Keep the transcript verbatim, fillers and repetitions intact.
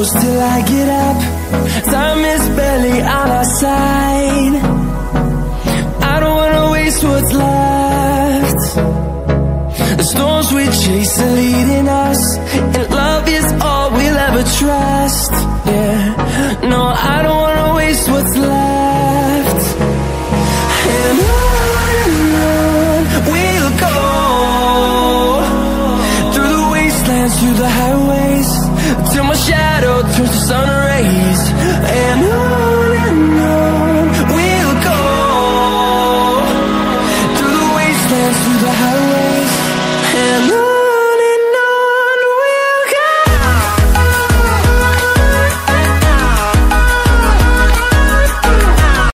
close till I get up. Time is barely on our side. I don't wanna waste what's left. The storms we chase are leading us, and love is all we'll ever trust. Yeah, no, I don't wanna